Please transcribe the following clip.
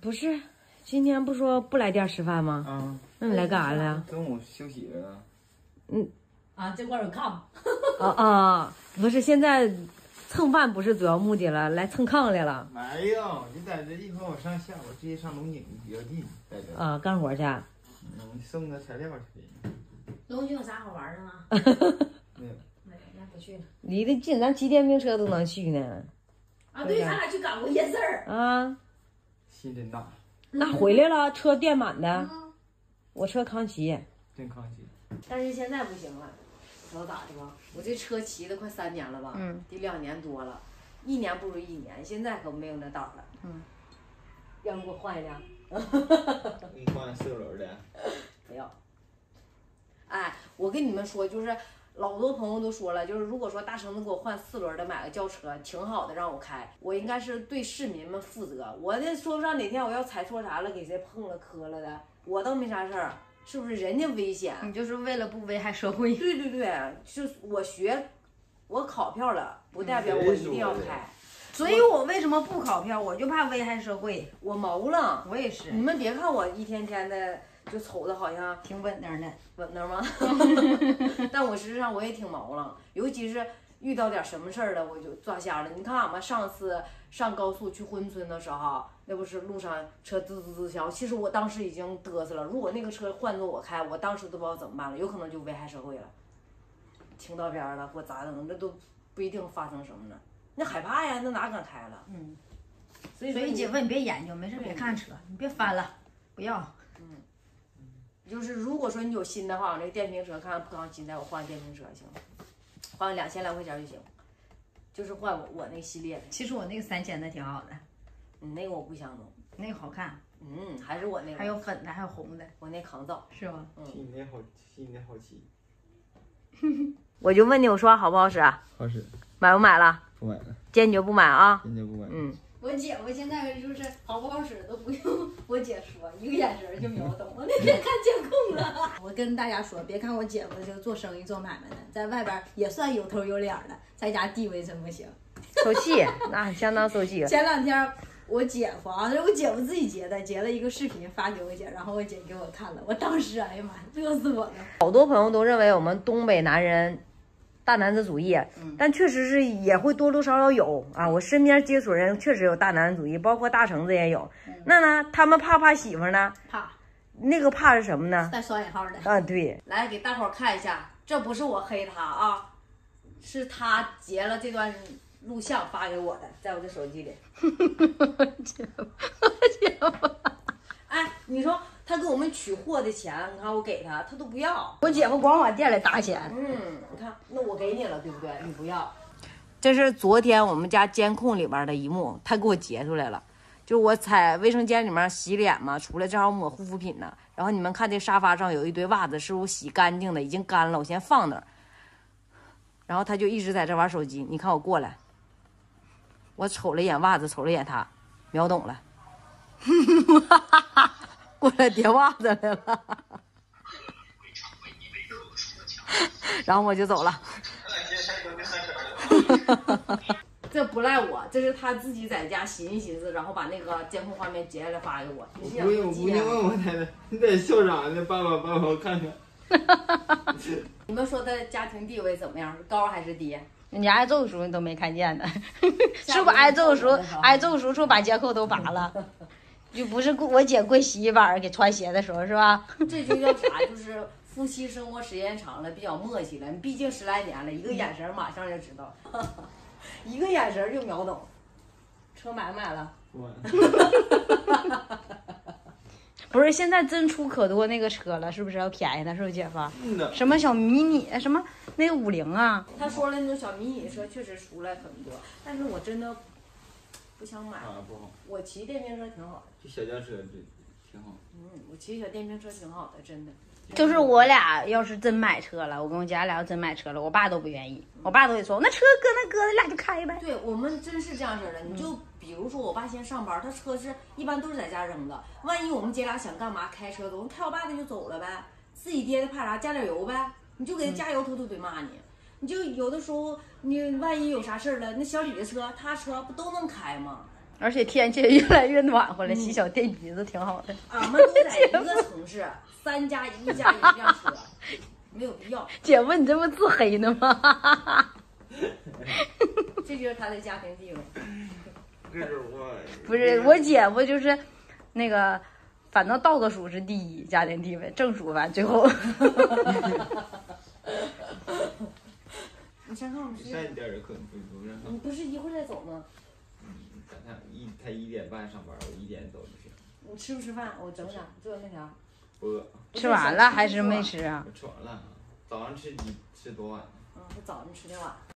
不是，今天不说不来店吃饭吗？ 啊， 那你来干啥来呀？ 中午休息了。 这块有炕。 不是，现在蹭饭不是主要目的了，来蹭炕来了。 没有，你在这一会儿我上下午直接上龙井比较近，在这。 干活去。 送个材料去。 龙井有啥好玩的吗？ 没有。 没有，那不去了。 离得近，咱骑电瓶车都能去呢。 对，咱俩去赶过夜市儿。 心真大。 那回来了，车电满的。我车康骑。 真康熙。 但是现在不行了，知道咋的吧？我这车骑了快3年了吧？得2年多了，1年不如1年，现在可没有那胆了。要不给我换一辆？ 给你换4轮的。 不要。哎，我跟你们说，就是老多朋友都说了，就是如果说大橙子给我换4轮的，买个轿车挺好的，让我开，我应该是对市民们负责。我这说不上哪天我要踩错啥了，给谁碰了磕了的，我倒没啥事儿。是不是人家危险？ 你就是为了不危害社会。 对，就是我考票了，不代表我一定要开。 所以我为什么不考票？我就怕危害社会。 我毛了， 我也是。 你们别看我一天天的就瞅着好像挺稳当的， 稳当吗？但我实际上我也挺毛了，尤其是遇到点什么事儿了，我就抓瞎了。你看俺们上次上高速去珲春的时候，那不是路上车滋滋滋响，其实我当时已经嘚瑟了。如果那个车换做我开，我当时都不知道怎么办了，有可能就危害社会了，停到边了或咋整，那都不一定发生什么呢。那害怕呀，那哪敢开了？所以姐夫你别研究，没事别看车，你别翻了，不要。 就是如果说你有心的话，我那个电瓶车看看不刚新的，我换电瓶车行，换2000来块钱就行，就是换我那个系列的。 其实我那个3000的挺好的， 那个我不相中， 那个好看。 还是我那个， 还有粉的，还有红的， 我那抗造是吗？ 新的好骑。 我就问你，我说话好不好使啊？ 好使。 买不买了？ 不买了。 坚决不买啊！ 坚决不买。 我姐夫现在就是好不好使都不用我姐说，一个眼神就秒懂。我那天看监控了。我跟大家说，别看我姐夫就做生意做买卖的，在外边也算有头有脸的，在家地位真不行。 受气，那相当受气。 前2天我姐夫是我姐夫自己截的，截了一个视频发给我姐，然后我姐给我看了，我当时哎呀妈，乐死我了。 好多朋友都认为我们东北男人大男子主义，但确实是也会多多少少有啊。我身边接触人确实有大男子主义，包括大橙子也有。那呢，他们怕不怕媳妇呢？ 怕。 那个怕是什么呢？ 带双引号的。 对。来给大伙看一下，这不是我黑他啊，是他截了这段录像发给我的，在我这手机里。姐夫，哎，你说他给我们取货的钱，你看我给他，他都不要。 我姐夫光往店里打钱。 你看，那我给你了，对不对？你不要。这是昨天我们家监控里边的一幕，他给我截出来了。就我在卫生间里面洗脸嘛，出来正好抹护肤品呢。然后你们看这沙发上有一堆袜子，是我洗干净的，已经干了，我先放那儿。然后他就一直在这玩手机。你看我过来，我瞅了一眼袜子，瞅了一眼他，秒懂了。过来叠袜子来了。然后我就走了。这不赖我，这是他自己在家寻思，然后把那个监控画面截下来发给我。 不用问我太太，你在笑啥呢？爸爸，我看看。 你们说他家庭地位怎么样？是高还是低？ 人家挨揍的时候你都没看见呢，是不挨揍的时候，挨揍的时候把监控都拔了，就不是我姐跪洗衣板给穿鞋的时候是吧？ 这就叫啥？就是夫妻生活时间长了，比较默契了。你毕竟10来年了，一个眼神马上就知道，一个眼神就秒懂。车买不买了？不是，现在真出可多那个车了，是不是要便宜的？是不是姐夫？什么小迷你，什么那个50啊？他说了，那种小迷你车确实出来很多，但是我真的不想买。 不好。 我骑电瓶车挺好的。 就小轿车挺好。 我骑小电瓶车挺好的，真的。 就是我俩要是真买车了，我跟我姐俩要真买车了，我爸都不愿意，我爸都得说那车搁那搁，咱俩就开呗。 对，我们真是这样式的。你就比如说我爸先上班，他车是一般都是在家扔的，万一我们姐俩想干嘛开车走，开我爸的就走了呗，自己爹的怕啥？加点油呗，你就给他加油，他都得骂你。你就有的时候你万一有啥事儿了，那小李的车他车不都能开吗？ 而且天气越来越暖和了，洗小电驴子挺好的。 俺们都在一个城市，3加1加1辆车，没有必要。 姐夫，你这不自黑呢吗？ 这就是他的家庭地位。 这是我不是，我姐夫就是那个，反正道德属是第一，家庭地位，正属完最后。 你先看我们上一点儿可能不让。 你不是一会儿再走吗？ 他1点半上班，我1点走就行。 你吃不吃饭？我整点做面条。 不饿。 吃完了还是没吃啊？ 我吃完了，早上吃多晚？ 我早上吃的晚。